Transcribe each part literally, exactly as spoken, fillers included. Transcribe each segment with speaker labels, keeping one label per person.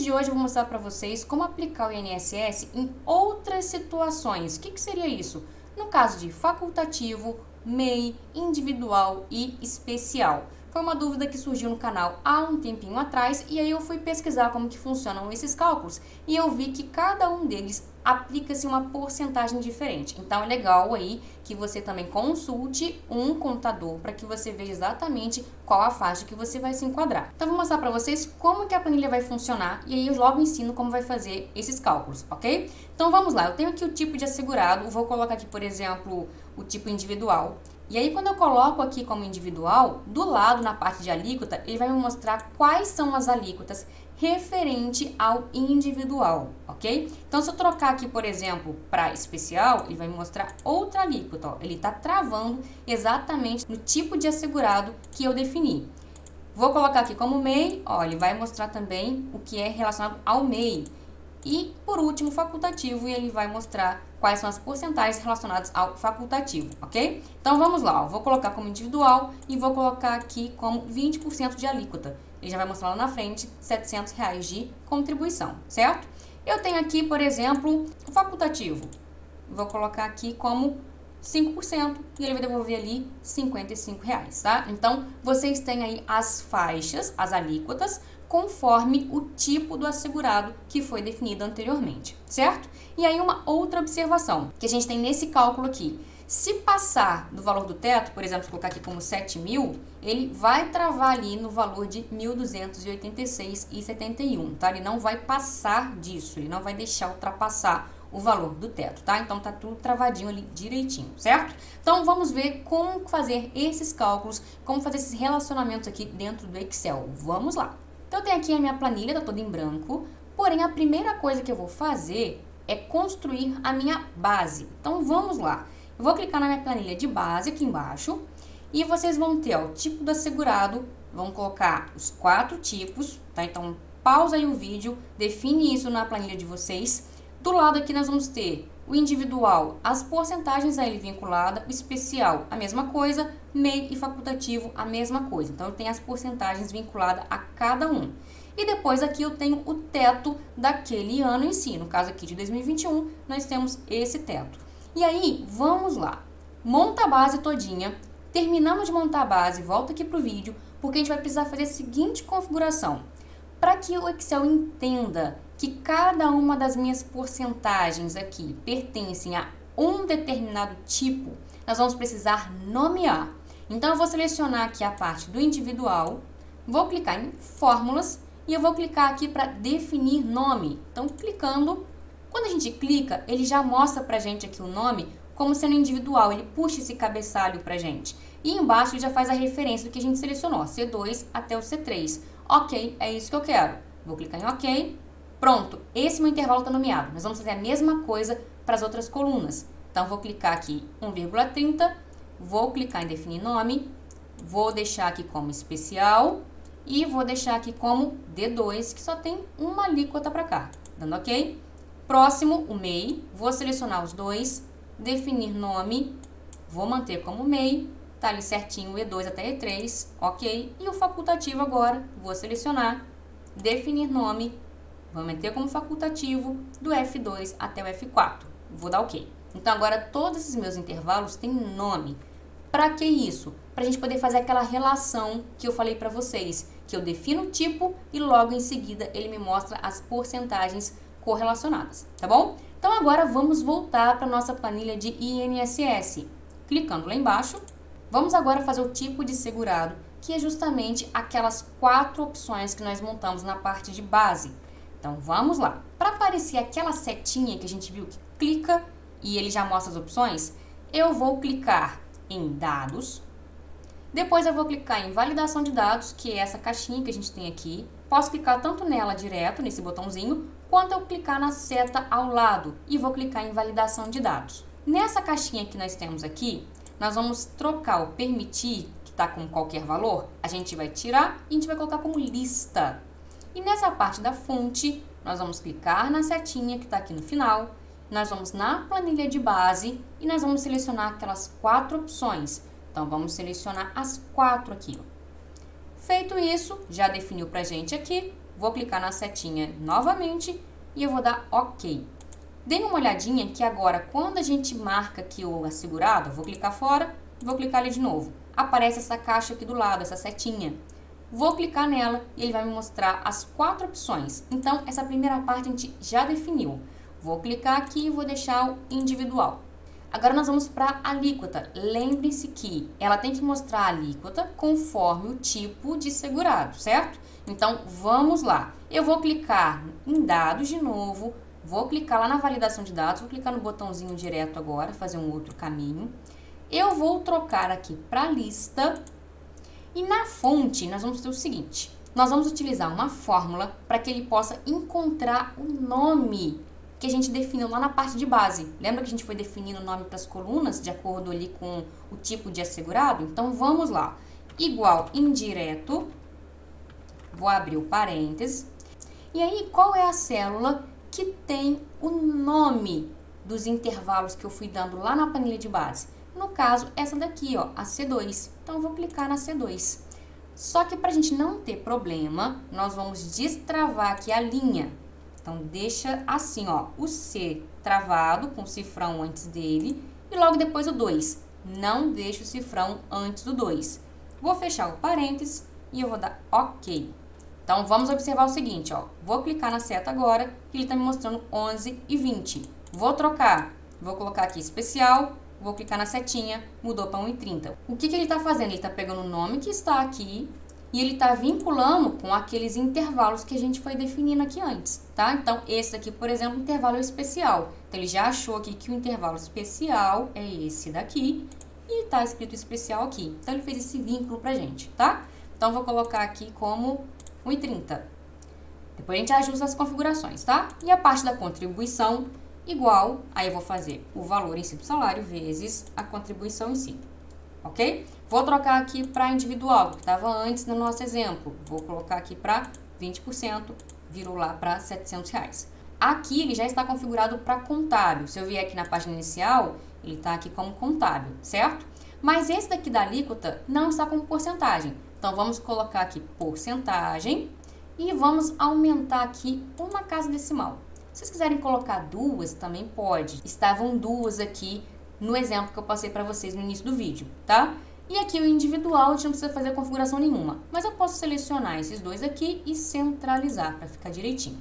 Speaker 1: de hoje eu vou mostrar para vocês como aplicar o I N S S em outras situações. O que, que seria isso? No caso de facultativo, M E I, individual e especial. Foi uma dúvida que surgiu no canal há um tempinho atrás e aí eu fui pesquisar como que funcionam esses cálculos e eu vi que cada um deles aplica-se uma porcentagem diferente. Então é legal aí que você também consulte um contador para que você veja exatamente qual a faixa que você vai se enquadrar. Então vou mostrar para vocês como que a planilha vai funcionar e aí eu logo ensino como vai fazer esses cálculos, ok? Então vamos lá, eu tenho aqui o tipo de assegurado, vou colocar aqui, por exemplo, o tipo individual. E aí, quando eu coloco aqui como individual, do lado, na parte de alíquota, ele vai me mostrar quais são as alíquotas referente ao individual, ok? Então, se eu trocar aqui, por exemplo, para especial, ele vai me mostrar outra alíquota, ó. Ele está travando exatamente no tipo de assegurado que eu defini. Vou colocar aqui como M E I, ó, ele vai mostrar também o que é relacionado ao M E I. E, por último, facultativo, e ele vai mostrar quais são as porcentagens relacionadas ao facultativo, ok? Então, vamos lá, ó. Vou colocar como individual e vou colocar aqui como vinte por cento de alíquota. Ele já vai mostrar lá na frente setecentos reais de contribuição, certo? Eu tenho aqui, por exemplo, o facultativo. Vou colocar aqui como cinco por cento e ele vai devolver ali cinquenta e cinco reais, tá? Então, vocês têm aí as faixas, as alíquotas, conforme o tipo do assegurado que foi definido anteriormente, certo? E aí uma outra observação que a gente tem nesse cálculo aqui. Se passar do valor do teto, por exemplo, se colocar aqui como sete mil, ele vai travar ali no valor de mil duzentos e oitenta e seis reais e setenta e um, tá? Ele não vai passar disso, ele não vai deixar ultrapassar o valor do teto, tá? Então tá tudo travadinho ali direitinho, certo? Então vamos ver como fazer esses cálculos, como fazer esses relacionamentos aqui dentro do Excel. Vamos lá! Então eu tenho aqui a minha planilha, tá toda em branco, porém a primeira coisa que eu vou fazer é construir a minha base. Então vamos lá! Eu vou clicar na minha planilha de base aqui embaixo e vocês vão ter ó, o tipo do assegurado, vão colocar os quatro tipos, tá? Então pausa aí o vídeo, define isso na planilha de vocês. Do lado aqui nós vamos ter o individual, as porcentagens a ele vinculada, o especial, a mesma coisa, M E I e facultativo, a mesma coisa. Então, eu tenho as porcentagens vinculadas a cada um. E depois aqui eu tenho o teto daquele ano em si. No caso aqui de dois mil e vinte e um, nós temos esse teto. E aí, vamos lá. Monta a base todinha. Terminamos de montar a base, volta aqui para o vídeo, porque a gente vai precisar fazer a seguinte configuração. Para que o Excel entenda que cada uma das minhas porcentagens aqui pertencem a um determinado tipo, nós vamos precisar nomear. Então, eu vou selecionar aqui a parte do individual, vou clicar em fórmulas e eu vou clicar aqui para definir nome. Então, clicando, quando a gente clica, ele já mostra para a gente aqui o nome como sendo individual, ele puxa esse cabeçalho para a gente. E embaixo ele já faz a referência do que a gente selecionou, C dois até o C três. Ok, é isso que eu quero. Vou clicar em OK. Pronto, esse meu intervalo está nomeado. Nós vamos fazer a mesma coisa para as outras colunas. Então, vou clicar aqui um vírgula trinta, vou clicar em definir nome, vou deixar aqui como especial e vou deixar aqui como D dois, que só tem uma alíquota para cá. Dando OK. Próximo, o M E I, vou selecionar os dois, definir nome, vou manter como M E I, tá ali certinho o E dois até E três, OK. E o facultativo agora, vou selecionar, definir nome, vou manter como facultativo do F dois até o F quatro. Vou dar OK. Então, agora todos esses meus intervalos têm nome. Para que isso? Para a gente poder fazer aquela relação que eu falei para vocês, que eu defino o tipo e logo em seguida ele me mostra as porcentagens correlacionadas, tá bom? Então, agora vamos voltar para a nossa planilha de I N S S. Clicando lá embaixo, vamos agora fazer o tipo de segurado, que é justamente aquelas quatro opções que nós montamos na parte de base. Então, vamos lá. Para aparecer aquela setinha que a gente viu que clica e ele já mostra as opções, eu vou clicar em dados. Depois eu vou clicar em validação de dados, que é essa caixinha que a gente tem aqui. Posso clicar tanto nela direto, nesse botãozinho, quanto eu clicar na seta ao lado e vou clicar em validação de dados. Nessa caixinha que nós temos aqui, nós vamos trocar o permitir, que está com qualquer valor, a gente vai tirar e a gente vai colocar como lista. E nessa parte da fonte, nós vamos clicar na setinha que está aqui no final, nós vamos na planilha de base e nós vamos selecionar aquelas quatro opções. Então, vamos selecionar as quatro aqui. Feito isso, já definiu para a gente aqui, vou clicar na setinha novamente e eu vou dar OK. Dê uma olhadinha que agora, quando a gente marca aqui o assegurado, vou clicar fora, vou clicar ali de novo. Aparece essa caixa aqui do lado, essa setinha. Vou clicar nela e ele vai me mostrar as quatro opções. Então, essa primeira parte a gente já definiu. Vou clicar aqui e vou deixar o individual. Agora nós vamos para a alíquota. Lembre-se que ela tem que mostrar a alíquota conforme o tipo de segurado, certo? Então, vamos lá. Eu vou clicar em dados de novo, vou clicar lá na validação de dados, vou clicar no botãozinho direto agora, fazer um outro caminho. Eu vou trocar aqui para lista e na fonte nós vamos ter o seguinte. Nós vamos utilizar uma fórmula para que ele possa encontrar o nome que a gente definiu lá na parte de base. Lembra que a gente foi definindo o nome para as colunas de acordo ali com o tipo de assegurado? Então, vamos lá. Igual indireto, vou abrir o parênteses. E aí, qual é a célula que tem o nome dos intervalos que eu fui dando lá na planilha de base? No caso, essa daqui, ó, a C dois. Então, eu vou clicar na C dois. Só que para a gente não ter problema, nós vamos destravar aqui a linha. Então, deixa assim, ó, o C travado com o cifrão antes dele e logo depois o dois. Não deixa o cifrão antes do dois. Vou fechar o parênteses e eu vou dar OK. Então, vamos observar o seguinte, ó. Vou clicar na seta agora e ele está me mostrando onze e vinte. Vou trocar. Vou colocar aqui especial, vou clicar na setinha, mudou para um e trinta. O que que ele está fazendo? Ele está pegando o nome que está aqui e ele está vinculando com aqueles intervalos que a gente foi definindo aqui antes, tá? Então, esse aqui, por exemplo, intervalo especial. Então, ele já achou aqui que o intervalo especial é esse daqui e está escrito especial aqui. Então, ele fez esse vínculo pra gente, tá? Então, vou colocar aqui como um e trinta. Depois a gente ajusta as configurações, tá? E a parte da contribuição, igual, aí eu vou fazer o valor em si do salário vezes a contribuição em si. Ok? Vou trocar aqui para individual, que estava antes no nosso exemplo. Vou colocar aqui para vinte por cento, virou lá para setecentos reais. Aqui ele já está configurado para contábil. Se eu vier aqui na página inicial, ele está aqui como contábil, certo? Mas esse daqui da alíquota não está como porcentagem. Então, vamos colocar aqui porcentagem e vamos aumentar aqui uma casa decimal. Se vocês quiserem colocar duas, também pode. Estavam duas aqui no exemplo que eu passei para vocês no início do vídeo, tá? E aqui o individual, a gente não precisa fazer configuração nenhuma, mas eu posso selecionar esses dois aqui e centralizar para ficar direitinho.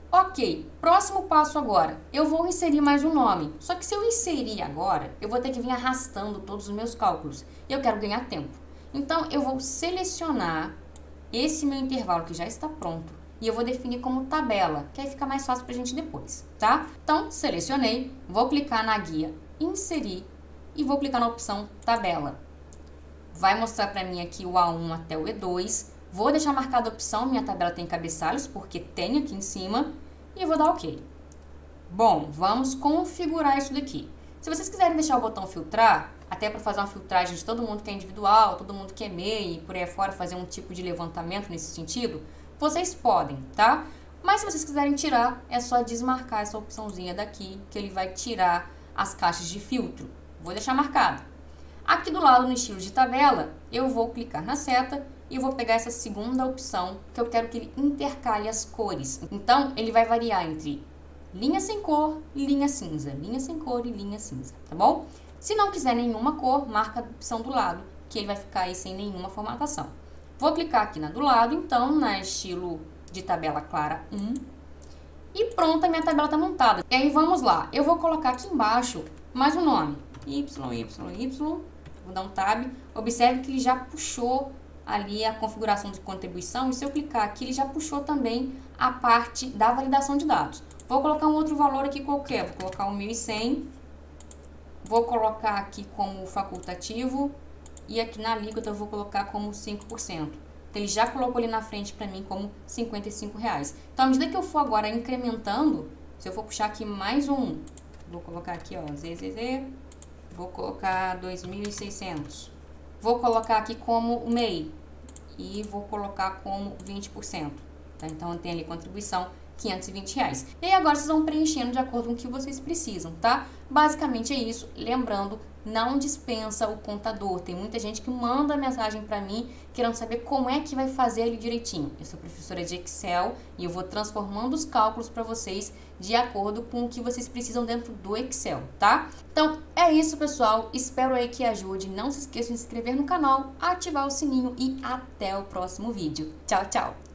Speaker 1: Ok, próximo passo agora, eu vou inserir mais um nome, só que se eu inserir agora, eu vou ter que vir arrastando todos os meus cálculos, e eu quero ganhar tempo. Então, eu vou selecionar esse meu intervalo que já está pronto, e eu vou definir como tabela, que aí fica mais fácil para a gente depois, tá? Então, selecionei, vou clicar na guia inserir e vou clicar na opção tabela. Vai mostrar para mim aqui o A um até o E dois. Vou deixar marcada a opção, minha tabela tem cabeçalhos, porque tem aqui em cima, e eu vou dar OK. Bom, vamos configurar isso daqui. Se vocês quiserem deixar o botão filtrar, até para fazer uma filtragem de todo mundo que é individual, todo mundo que é M E I e por aí fora, fazer um tipo de levantamento nesse sentido, vocês podem, tá? Mas se vocês quiserem tirar, é só desmarcar essa opçãozinha daqui, que ele vai tirar as caixas de filtro. Vou deixar marcado. Aqui do lado, no estilo de tabela, eu vou clicar na seta e vou pegar essa segunda opção, que eu quero que ele intercale as cores. Então, ele vai variar entre linha sem cor e linha cinza, linha sem cor e linha cinza, tá bom? Se não quiser nenhuma cor, marca a opção do lado, que ele vai ficar aí sem nenhuma formatação. Vou clicar aqui na do lado, então, na estilo de tabela clara um. E pronto, a minha tabela está montada. E aí, vamos lá. Eu vou colocar aqui embaixo mais um nome. Y, Y, Y. Vou dar um tab. Observe que ele já puxou ali a configuração de contribuição. E se eu clicar aqui, ele já puxou também a parte da validação de dados. Vou colocar um outro valor aqui qualquer. Vou colocar o mil e cem. Vou colocar aqui como facultativo. E aqui na alíquota eu vou colocar como cinco por cento. Então, ele já colocou ali na frente para mim como cinquenta e cinco reais. Então, à medida que eu for agora incrementando, se eu for puxar aqui mais um, vou colocar aqui, ó, Z Z Z, vou colocar dois mil e seiscentos. Vou colocar aqui como o M E I e vou colocar como vinte por cento. Tá? Então, tem ali contribuição quinhentos e vinte reais. E aí, agora vocês vão preenchendo de acordo com o que vocês precisam, tá? Basicamente é isso. Lembrando, não dispensa o contador. Tem muita gente que manda mensagem para mim querendo saber como é que vai fazer ele direitinho. Eu sou professora de Excel e eu vou transformando os cálculos para vocês de acordo com o que vocês precisam dentro do Excel, tá? Então é isso, pessoal. Espero aí que ajude. Não se esqueça de se inscrever no canal, ativar o sininho e até o próximo vídeo. Tchau, tchau!